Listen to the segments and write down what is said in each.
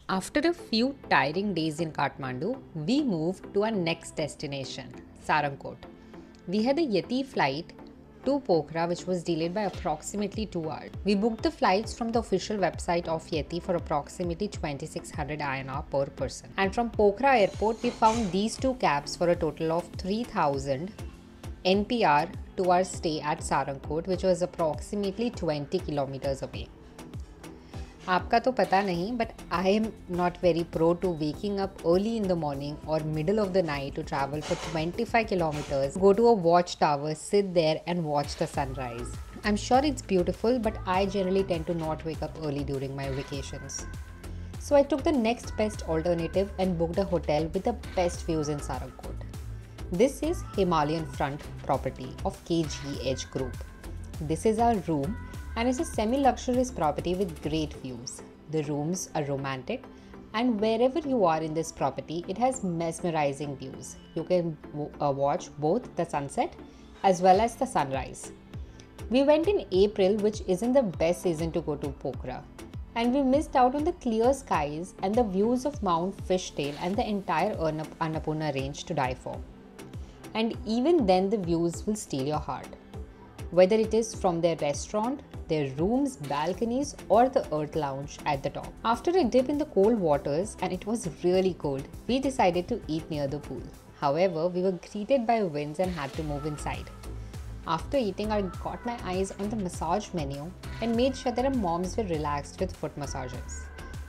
After a few tiring days in Kathmandu, we moved to our next destination, Sarangkot. We had a Yeti flight to Pokhara which was delayed by approximately 2 hours. We booked the flights from the official website of Yeti for approximately 2600 INR per person. And from Pokhara airport, we found these two cabs for a total of 3000 NPR to our stay at Sarangkot, which was approximately 20 kilometers away. आपका तो पता नहीं, but I am not very pro to waking up early in the morning or middle of the night to travel for 25 kilometers, go to a watchtower, sit there and watch the sunrise. I'm sure it's beautiful, but I generally tend to not wake up early during my vacations. So I took the next best alternative and booked a hotel with the best views in Sarangkot. This is Himalayan Front property of KGH Group. This is our room. And it's a semi-luxurious property with great views. The rooms are romantic, and wherever you are in this property, it has mesmerizing views. You can watch both the sunset as well as the sunrise. We went in April, which isn't the best season to go to Pokhara, and we missed out on the clear skies and the views of Mount Fishtail and the entire Annapurna range to die for. And even then, the views will steal your heart. Whether it is from their restaurant, their rooms, balconies or the earth lounge at the top. After a dip in the cold waters and it was really cold, we decided to eat near the pool. However, we were greeted by winds and had to move inside. After eating, I got my eyes on the massage menu and made sure that our moms were relaxed with foot massages.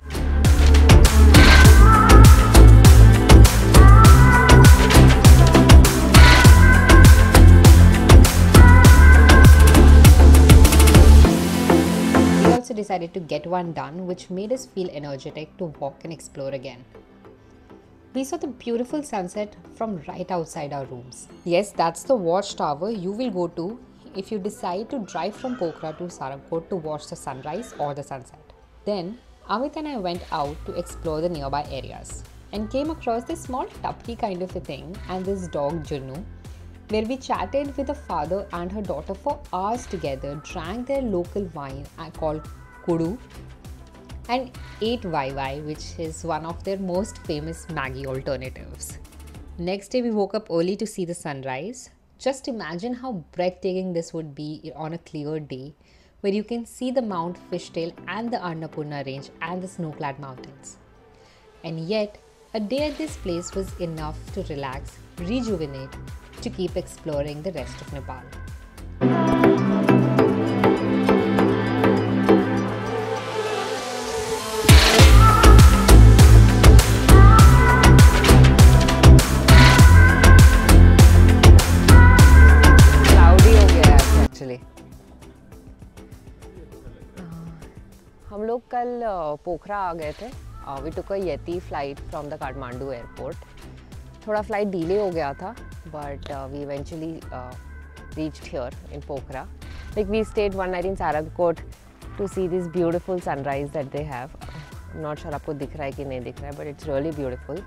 Decided to get one done, which made us feel energetic to walk and explore again. We saw the beautiful sunset from right outside our rooms. Yes, that's the watchtower you will go to if you decide to drive from Pokhara to Sarangkot to watch the sunrise or the sunset. Then Amit and I went out to explore the nearby areas and came across this small tapki kind of a thing and this dog Junnu, where we chatted with a father and her daughter for hours together, drank their local wine called Kudu, and ate Vai, which is one of their most famous Maggi alternatives. Next day, we woke up early to see the sunrise. Just imagine how breathtaking this would be on a clear day, where you can see the Mount Fishtail and the Annapurna range and the snow-clad mountains. And yet, a day at this place was enough to relax, rejuvenate, to keep exploring the rest of Nepal. हम लोग कल पोखरा आ गए थे. We took a Yeti flight from the Kathmandu airport. थोड़ा flight delay हो गया था, but we eventually reached here in Pokhara. Like we stayed one night in Sarangkot to see this beautiful sunrise that they have. Not sure आपको दिख रहा है कि नहीं दिख रहा है, बट इट्स रियली ब्यूटीफुल.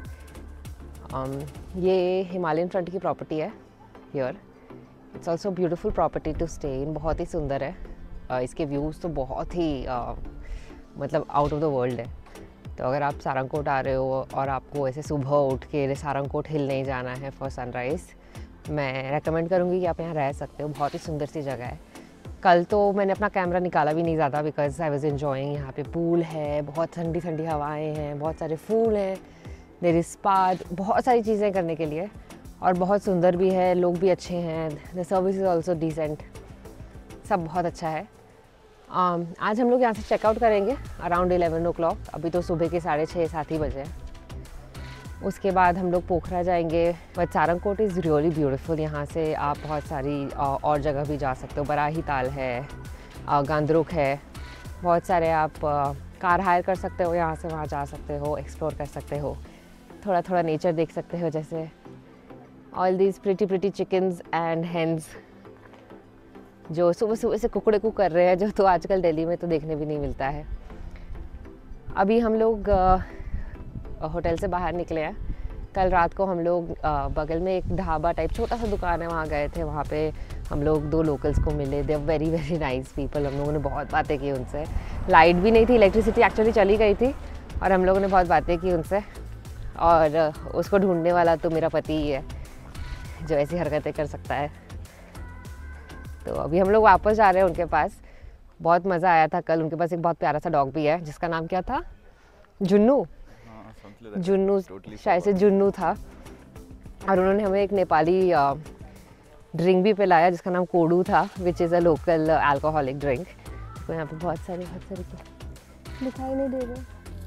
ये हिमालयन फ्रंट की प्रॉपर्टी है here. It's also beautiful property to stay इन. बहुत ही सुंदर है. इसके व्यूज़ तो बहुत ही मतलब आउट ऑफ द वर्ल्ड है. तो अगर आप सारंगकोट आ रहे हो और आपको ऐसे सुबह उठ के सारंगकोट हिल नहीं जाना है फॉर सनराइज़, मैं रेकमेंड करूँगी कि आप यहाँ रह सकते हो. बहुत ही सुंदर सी जगह है. कल तो मैंने अपना कैमरा निकाला भी नहीं ज़्यादा, बिकॉज आई वॉज एन्जॉइंग. यहाँ पे पूल है, बहुत ठंडी ठंडी हवाएँ हैं, बहुत सारे फूल हैं, देयर इज़ स्पा, बहुत सारी चीज़ें करने के लिए, और बहुत सुंदर भी है. लोग भी अच्छे हैं. The service is also decent. सब बहुत अच्छा है. आज हम लोग यहाँ से चेकआउट करेंगे अराउंड 11 o'clock. अभी तो सुबह के 6:30-7 ही बजे हैं. उसके बाद हम लोग पोखरा जाएंगे. But Sarangkot is really beautiful. यहाँ से आप बहुत सारी और जगह भी जा सकते हो. बराही ताल है, गांदरुक है, बहुत सारे आप कार हायर कर सकते हो, यहाँ से वहाँ जा सकते हो, एक्सप्लोर कर सकते हो, थोड़ा थोड़ा नेचर देख सकते हो. जैसे all these pretty chickens and hens जो सुबह सुबह से कुकड़े कू कर रहे हैं, जो तो आजकल दिल्ली में तो देखने भी नहीं मिलता है. अभी हम लोग होटल से बाहर निकले हैं. कल रात को हम लोग बगल में एक ढाबा टाइप छोटा सा दुकान है, वहाँ गए थे. वहाँ पे हम लोग 2 लोकल्स को मिले. They are very very nice people. हम लोगों ने बहुत बातें की उनसे. लाइट भी नहीं थी, इलेक्ट्रिसिटी एक्चुअली चली गई थी, और हम लोगों ने बहुत बातें की उनसे, और उसको ढूंढने वाला तो मेरा पति ही है जो ऐसी हरकतें कर सकता है। तो अभी हम लोग वापस जा रहे हैं उनके पास। बहुत मज़ा आया था कल। उनके पास एक बहुत प्यारा सा डॉग भी है जिसका नाम क्या था, जुन्नू। जुन्नू, शायद से जुन्नू था। और उन्होंने हमें एक नेपाली ड्रिंक भी पिलाया जिसका नाम कोडू था, which is a local alcoholic drink. तो यहाँ पे बहुत सारे दिखाई नहीं दे रहे।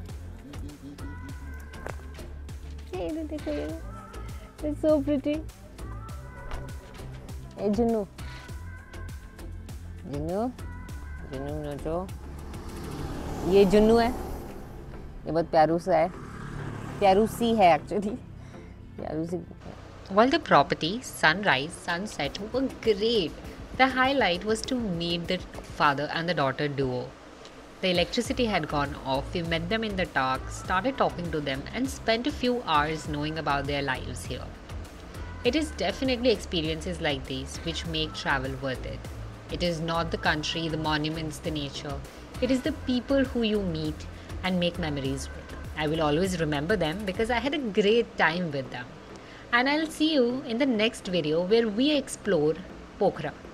ये देखो, ये इट्स सो प्रिटी। ए जुन्नू, जुन्नू, जुन्नू नोटो, ये जुन्नू है। ये बहुत प्यारू सा है, प्यारूसी है एक्चुअली, प्यारूसी। While the property, sunrise, sunset were great, the highlight was to meet the father and the daughter duo. The electricity had gone off, we met them in the dark, started talking to them, and spent a few hours knowing about their lives here. It is definitely experiences like these which make travel worth it. It is not the country, the monuments, the nature. It is the people who you meet and make memories with. I will always remember them because I had a great time with them. And I'll see you in the next video where we explore Pokhara.